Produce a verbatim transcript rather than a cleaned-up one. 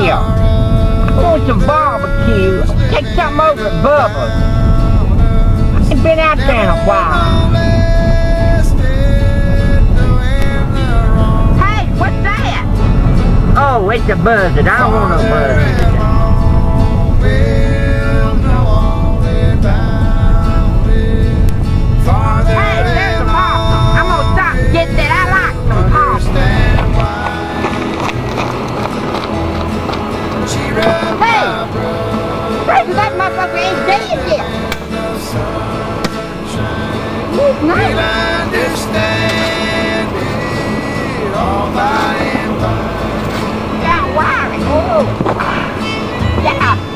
here. I want some barbecue. Take something over at Bubbas. I ain't been out there in a while. Hey, what's that? Oh, it's a buzzard. I don't want no buzzard. Hey, there's a possum. I'm gonna stop and get that. I like some possums. Hey! Maybe that motherfucker ain't dead yet. He's nice. Yeah, wiry. Oh. Yeah.